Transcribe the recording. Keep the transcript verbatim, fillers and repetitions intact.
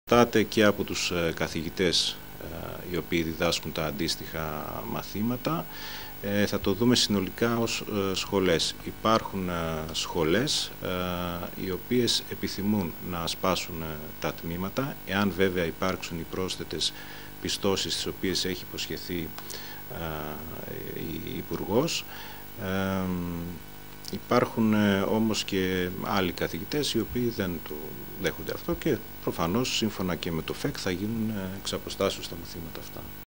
εξαρτάται και από τους καθηγητές οι οποίοι διδάσκουν τα αντίστοιχα μαθήματα. Ε, θα το δούμε συνολικά ως ε, σχολές. Υπάρχουν ε, σχολές ε, οι οποίες επιθυμούν να σπάσουν ε, τα τμήματα, εάν βέβαια υπάρξουν οι πρόσθετες πιστώσεις τις οποίες έχει υποσχεθεί ε, η Υπουργός. Ε, υπάρχουν ε, όμως και άλλοι καθηγητές οι οποίοι δεν το δέχονται αυτό και προφανώς σύμφωνα και με το ΦΕΚ θα γίνουν ε, εξ αποστάσεως τα μαθήματα αυτά.